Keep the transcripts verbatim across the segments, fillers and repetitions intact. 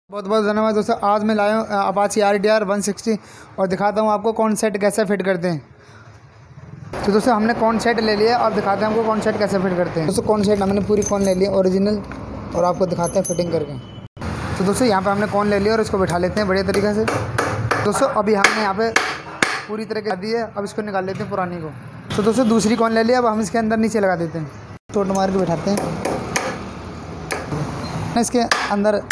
बहुत बहुत धन्यवाद दोस्तों। आज मैं लाया हूँ Apache R T R one sixty और दिखाता हूँ आपको कौन सेट कैसे फिट करते हैं। तो दोस्तों हमने कौन सेट ले लिया, अब दिखाते हैं आपको कौन सेट कैसे फिट करते हैं। दोस्तों कौन सेट हमने पूरी कौन ले लिया ओरिजिनल और आपको दिखाते हैं फिटिंग करके। तो दोस्तों यहाँ पे हमने कौन ले लिया और इसको बिठा लेते हैं बढ़िया तरीके से। दोस्तों अभी हमने यहाँ पे पूरी तरीके दी है, अब इसको निकाल लेते हैं पुरानी को। तो दोस्तों दूसरी कौन ले लिया, अब हम इसके अंदर नीचे लगा देते हैं, चोट मार के बिठाते हैं। इसके अंदर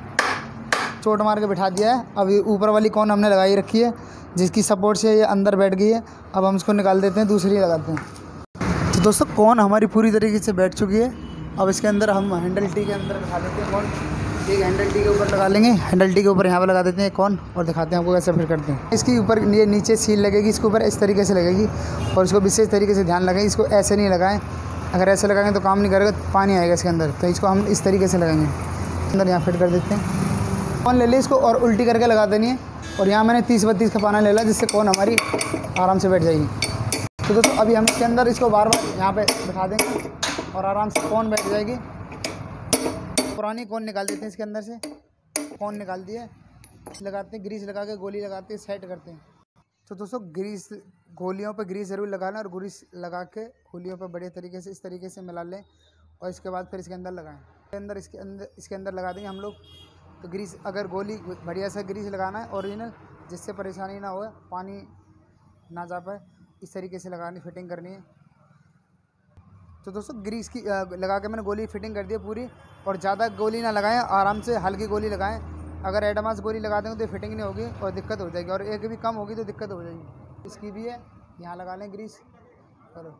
चोट मार के बिठा दिया है। अब ऊपर वाली कौन हमने लगाई रखी है जिसकी सपोर्ट से ये अंदर बैठ गई है। अब हम इसको निकाल देते हैं, दूसरी लगाते हैं। तो दोस्तों कौन हमारी पूरी तरीके से बैठ चुकी है। अब इसके अंदर हम हैंडल टी के अंदर बिठा देते हैं कौन। एक हैंडल टी के ऊपर लगा लेंगे, हैंडल टी के ऊपर यहाँ पर लगा देते हैं कौन और दिखाते हैं आपको कैसे फिट करते हैं। इसके ऊपर ये नीचे सील लगेगी, इसके ऊपर इस तरीके से लगेगी और इसको विशेष तरीके से ध्यान लगाएं। इसको ऐसे नहीं लगाएं, अगर ऐसे लगाएंगे तो काम नहीं करेगा, पानी आएगा इसके अंदर। तो इसको हम इस तरीके से लगाएंगे, अंदर यहाँ फिट कर देते हैं। कौन ले ली इसको और उल्टी करके लगा देनी है। और यहाँ मैंने तीस बत्तीस का पाना ले लिया जिससे कौन हमारी आराम से बैठ जाएगी। तो दोस्तों अभी हम इसके अंदर इसको बार बार यहाँ पे बिठा देंगे और आराम से कौन बैठ जाएगी। पुरानी कौन निकाल देते हैं इसके अंदर से, कौन निकाल दिए, लगाते हैं ग्रीस लगा के, गोली लगाते हैं, सेट करते हैं। तो दोस्तों ग्रीस गोलियों पर ग्रीस ज़रूर लगाना और ग्रीस लगा के गोलियों पर बढ़िया तरीके से इस तरीके से मिला लें और इसके बाद फिर इसके अंदर लगाएं। इसके अंदर इसके अंदर इसके अंदर लगा देंगे हम लोग। तो ग्रीस अगर गोली बढ़िया से ग्रीस लगाना है ओरिजिनल, जिससे परेशानी ना हो, पानी ना जा पाए, इस तरीके से लगानी फिटिंग करनी है। तो दोस्तों ग्रीस की लगा के मैंने गोली फिटिंग कर दी है पूरी। और ज़्यादा गोली ना लगाएं, आराम से हल्की गोली लगाएं। अगर एडवांस गोली लगा देंगे तो फिटिंग नहीं होगी और दिक्कत हो जाएगी, और एक भी कम होगी तो दिक्कत हो जाएगी। इसकी भी है, यहाँ लगा लें ग्रीस और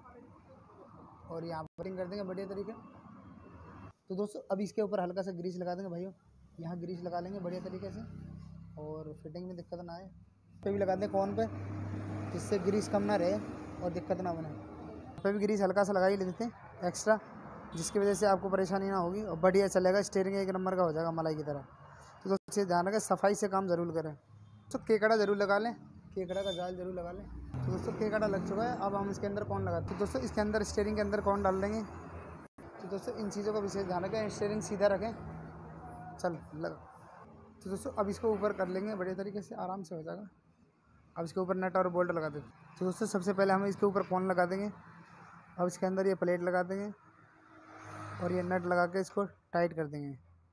और यहाँ फिटिंग कर देंगे बढ़िया तरीके। तो दोस्तों अभी इसके ऊपर हल्का सा ग्रीस लगा देंगे भाइयों, यहाँ ग्रीस लगा लेंगे बढ़िया तरीके से और फिटिंग में दिक्कत ना आए। पे भी लगा दें कौन पे, जिससे ग्रीस कम ना रहे और दिक्कत ना बने। पे भी ग्रीस हल्का सा लगा ही लेते हैं एक्स्ट्रा, जिसकी वजह से आपको परेशानी ना होगी और बढ़िया चलेगा। स्टीयरिंग एक नंबर का हो जाएगा मलाई की तरह। तो दोस्तों ध्यान रखें, सफाई से काम ज़रूर करें। तो केकड़ा ज़रूर लगा लें, केकड़ा का जाल ज़रूर लगा लें। तो दोस्तों केकड़ा लग चुका है, अब हम इसके अंदर कौन लगाते हैं। तो दोस्तों इसके अंदर स्टीयरिंग के अंदर कौन डाल देंगे। तो दोस्तों इन चीज़ों का विशेष ध्यान रखें, स्टीयरिंग सीधा रखें, चल लगा। तो दोस्तों अब इसको ऊपर कर लेंगे बढ़िया तरीके से, आराम से हो जाएगा। अब इसके ऊपर नट और बोल्ट लगा देते। तो दोस्तों सबसे पहले हम इसके ऊपर कौन लगा देंगे। अब इसके अंदर ये प्लेट लगा देंगे और ये नट लगा के इसको टाइट कर देंगे।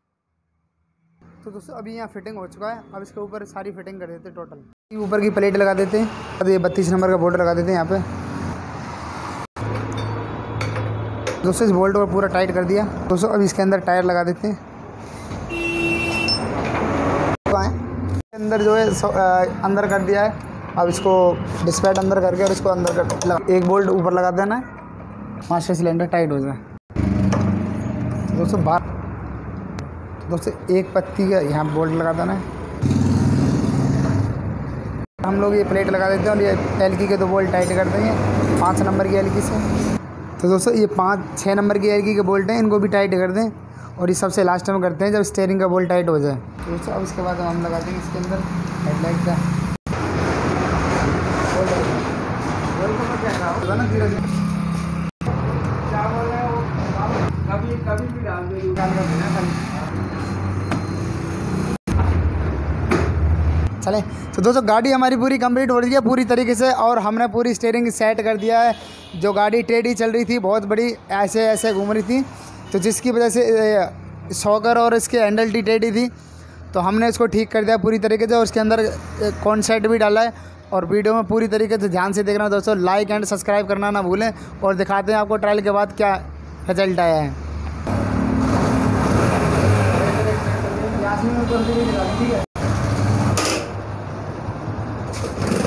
तो दोस्तों अभी यहाँ फिटिंग हो चुका है, अब इसके ऊपर सारी फिटिंग कर देते हैं टोटल। ऊपर की प्लेट लगा देते हैं, अब ये बत्तीस नंबर का बोल्ट लगा देते हैं यहाँ पे। दोस्तों इस बोल्ट को पूरा टाइट कर दिया। दोस्तों अब इसके अंदर टायर लगा देते हैं। अंदर जो है अंदर कर दिया है, अब इसको डिस्पैट अंदर करके और इसको अंदर कर लगा, एक बोल्ट ऊपर लगा देना है, मास्टर सिलेंडर टाइट हो जाए। तो दोस्तों बाहर तो दोस्तों एक पत्ती का यहाँ बोल्ट लगा देना है। हम लोग ये प्लेट लगा देते हैं और ये एलकी के दो बोल्ट टाइट कर देंगे पाँच नंबर की एलकी से। तो दोस्तों ये पाँच छः नंबर की एलकी के बोल्ट हैं, इनको भी टाइट कर दें और ये सबसे लास्ट में करते हैं जब स्टीयरिंग का बोल्ट टाइट हो जाए। तो दोस्तों अब इसके बाद हम लगा देंगे इसके अंदर हेडलाइट का ना धीरे धीरे कभी कभी भी डाल चले। तो दोस्तों गाड़ी हमारी पूरी कंप्लीट हो रही है पूरी तरीके से और हमने पूरी स्टीयरिंग सेट कर दिया है। जो गाड़ी टेढ़ी चल रही थी, बहुत बड़ी ऐसे ऐसे घूम रही थी, तो जिसकी वजह से शॉकर और इसके हैंडल टी टेढ़ी थी, तो हमने इसको ठीक कर दिया पूरी तरीके से और उसके अंदर कौन सेट भी डाला है। और वीडियो में पूरी तरीके से ध्यान से देखना दोस्तों, लाइक एंड सब्सक्राइब करना ना भूलें और दिखाते हैं आपको ट्रायल के बाद क्या रिजल्ट आया है। ठीक है।